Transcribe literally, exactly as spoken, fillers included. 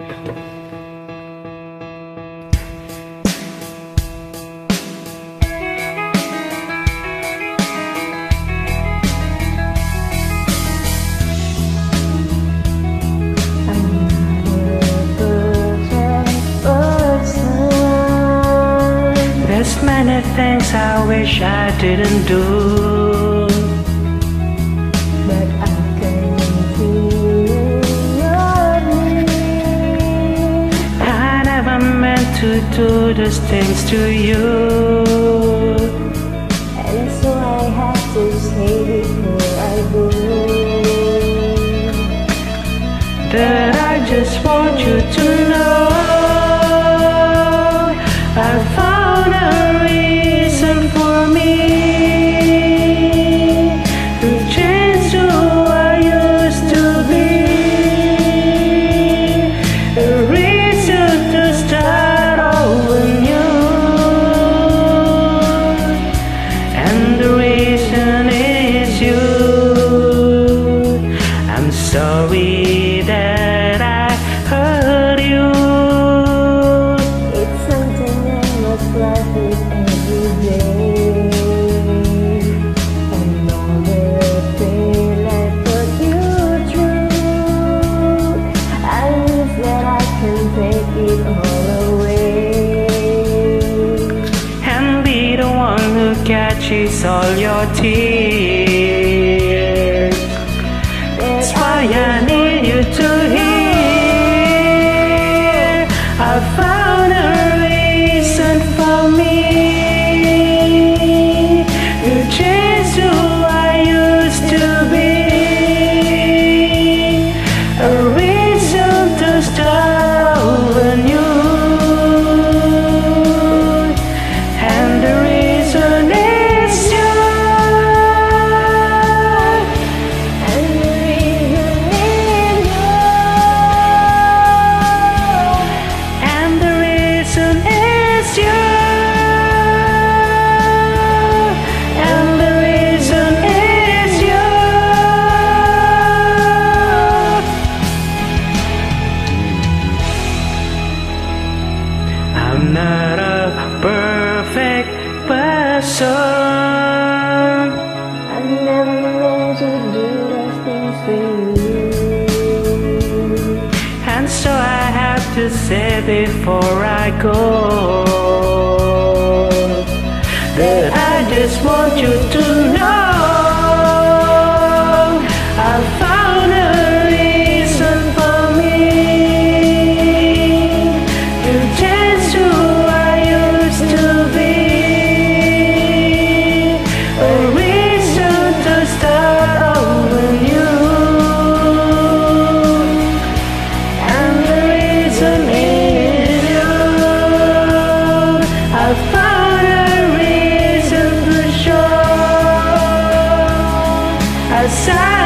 There's many things I wish I didn't do, but I can feel your need. I never meant to do those things to you, And so I have to say before I go that I just want you to know I found a reason for me to change who I used to be, a reason to start over new, and the reason is you. I'm sorry that I hurt you. It's something I must laugh with every day. And all the pain I put you through, I wish that I can take it all away And be the one who catches all your tears. That's why I need you to hear I found a reason for me to change who I used to be, a reason to start over new, and the reason is you. And the reason is you. And the reason is you. And the reason is you. I'm not a perfect person, I never meant to do those things to you. and so I have to say before I go that I just want you to know I found a reason for me to change who I used to be, a reason to start over new, and the reason is you. I found a reason to show a sign